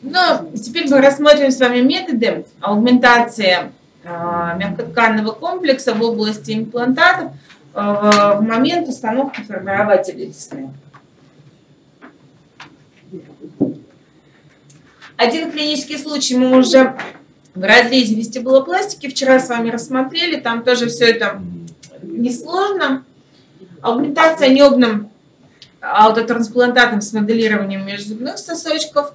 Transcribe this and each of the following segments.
Ну, теперь мы рассмотрим с вами методы аугментации мягкотканного комплекса в области имплантатов в момент установки формирователя десны. Один клинический случай мы уже в разрезе вестибулопластики вчера с вами рассмотрели. Там тоже все это несложно. Аугментация небным аутотрансплантатом с моделированием межзубных сосочков.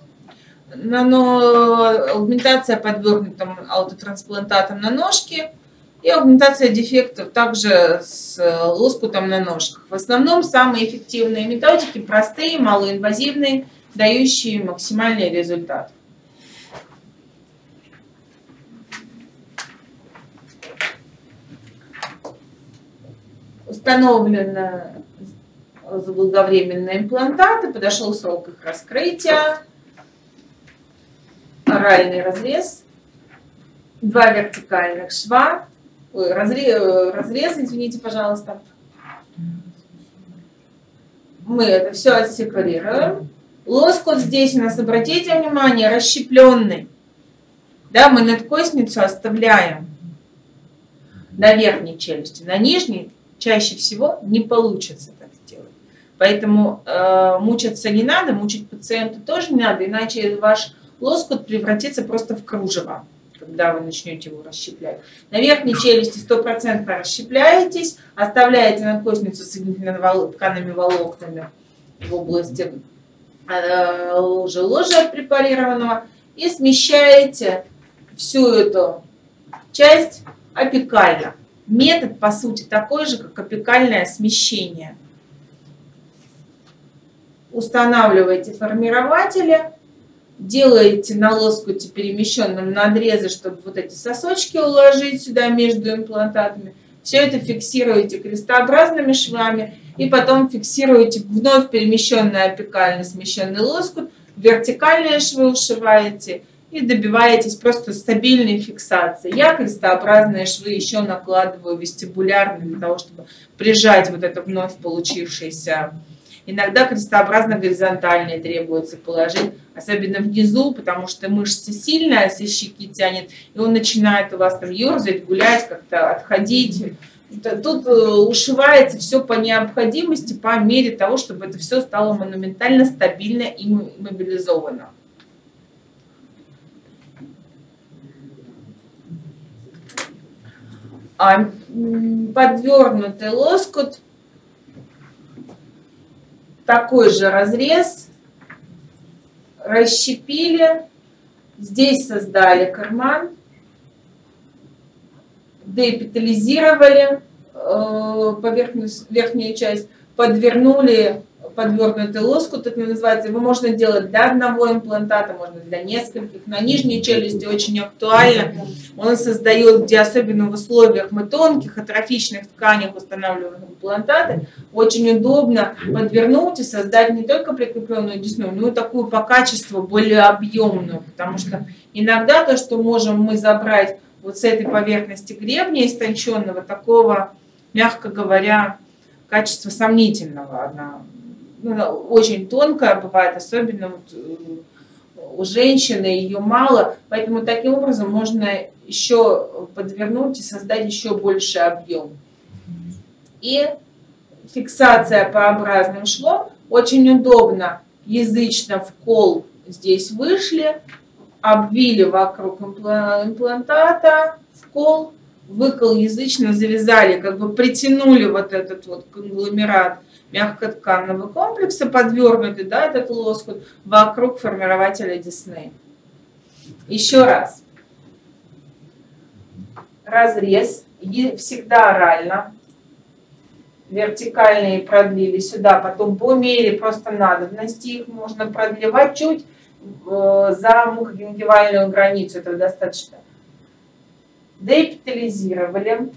Аугментация подвергнутым аутотрансплантатом на ножке. И аугментация дефектов также с лоскутом на ножках. В основном самые эффективные методики, простые, малоинвазивные, дающие максимальный результат. Установлены заблаговременные имплантаты, подошел срок их раскрытия, оральный разрез, 2 вертикальных шва, разрез, извините, пожалуйста. Мы это все отсепарируем. Лоскут здесь у нас, обратите внимание, расщепленный. Да, мы надкостницу оставляем на верхней челюсти, на нижней чаще всего не получится так сделать. Поэтому мучиться не надо, мучить пациента тоже не надо, иначе ваш лоскут превратится просто в кружево, когда вы начнете его расщеплять. На верхней челюсти 100% расщепляетесь, оставляете надкостницу с тканными волокнами в области ложа препарированного и смещаете всю эту часть апикально. Метод, по сути, такой же, как апикальное смещение. Устанавливаете формирователи, делаете на лоскуте перемещенном надрезы, чтобы вот эти сосочки уложить сюда между имплантатами. Все это фиксируете крестообразными швами и потом фиксируете вновь перемещенный апикально смещенный лоскут, вертикальные швы ушиваете и добиваетесь просто стабильной фиксации. Я крестообразные швы еще накладываю вестибулярно для того, чтобы прижать вот это вновь получившееся. Иногда крестообразно-горизонтальные требуется положить, особенно внизу, потому что мышца сильная, со щеки тянет, и он начинает у вас там ерзать, гулять, как-то отходить. Тут ушивается все по необходимости, по мере того, чтобы это все стало монументально, стабильно и мобилизовано. Подвернутый лоскут, такой же разрез, расщепили, здесь создали карман, деэпитализировали верхнюю часть, подвернули подвернутый лоскут, это называется. Его можно делать для одного имплантата, можно для нескольких. На нижней челюсти очень актуально. Он создает, где особенно в условиях мы тонких, атрофичных тканях устанавливаем имплантаты, очень удобно подвернуть и создать не только прикрепленную десну, но и такую по качеству более объемную. Потому что иногда то, что можем мы забрать вот с этой поверхности гребня истонченного, такого, мягко говоря, качества сомнительного. Она очень тонкая бывает, особенно вот у женщины, ее мало, поэтому таким образом можно еще подвернуть и создать еще больше объем. И фиксация по образным швам очень удобно. Язычно в кол здесь вышли, обвили вокруг имплантата в кол, выкол язычно завязали, как бы притянули вот этот вот конгломерат мягкотканного комплекса, подвернутый, да, этот лоскут вокруг формирователя десны. Еще раз. Разрез всегда орально. Вертикальные продлили сюда, потом по мере просто надобности их можно продлевать чуть за мукогенгивальную границу, этого достаточно. Деэпитализировали,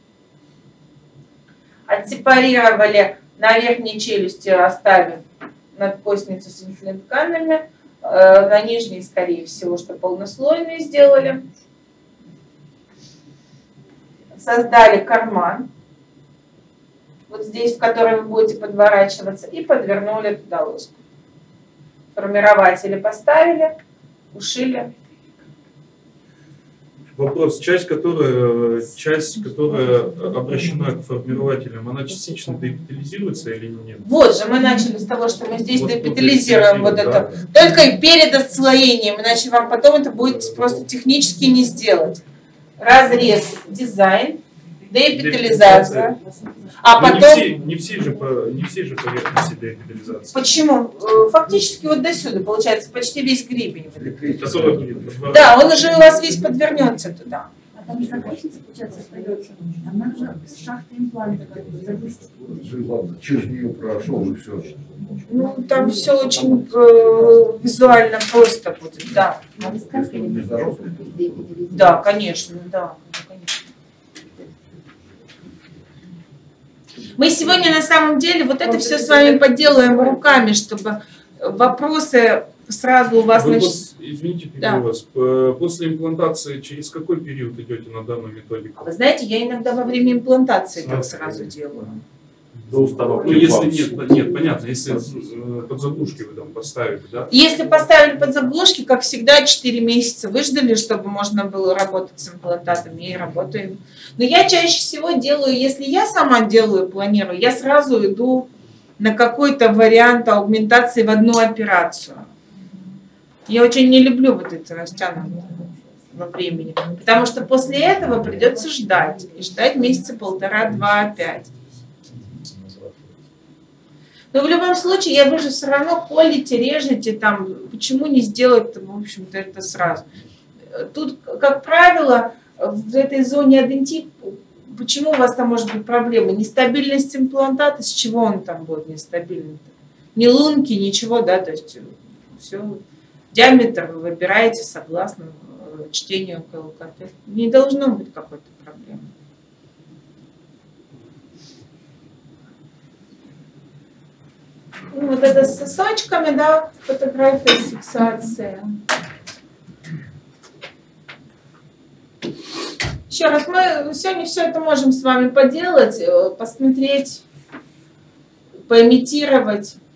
отсепарировали на верхней челюсти, оставив надкостницу с инфилотканами, на нижней, скорее всего, что полнослойные сделали. Создали карман, вот здесь, в который вы будете подворачиваться, и подвернули туда лоску. Формирователи поставили, ушили. Вопрос. Часть, которая обращена к формирователям, она частично деэпитализируется или нет? Вот же, мы начали с того, что мы здесь Вот деэпитализируем вот это. Да. Только перед отслоением, иначе вам потом это будет просто технически не сделать. Разрез, дизайн, деэпитализация. А но потом... не все же поверхности деэпитализации. Почему? Фактически вот до сюда, получается, почти весь гребень. Да, он уже у вас весь подвернется туда. А там же окончится, получается, остается. Она же с шахты импланта как бы загрузка. Ладно, через нее прошел и все. Ну, там все очень визуально просто будет, да. А вы сказали, Да, конечно, да. Конечно. Мы сегодня на самом деле вот это все с вами поделаем руками, чтобы вопросы сразу у вас... Извините, перебью вас. После имплантации через какой период идете на данную методику? Вы знаете, я иногда во время имплантации так сразу делаю. До установки. Ну, если нет, понятно, если под заглушки вы там поставили, да? Если поставили под заглушки, как всегда, 4 месяца выждали, чтобы можно было работать с имплантатами, и работаем. Но я чаще всего делаю, если я сама делаю, планирую, я сразу иду на какой-то вариант аугментации в одну операцию. Я очень не люблю вот это растянутое во времени, потому что после этого придется ждать, и ждать месяца 1,5-2 опять. Но в любом случае, вы же все равно колите, режете, там, почему не сделать, в общем-то, это сразу. Тут, как правило, в этой зоне адентик, почему у вас там может быть проблема? Нестабильность имплантата, с чего он там будет нестабильный? Ни лунки, ничего, да, то есть все, диаметр вы выбираете согласно чтению КЛКТ. Не должно быть какой-то проблемы. Вот это с сосочками, да, фотография с фиксацией. Еще раз, мы сегодня все это можем с вами поделать, посмотреть, поимитировать.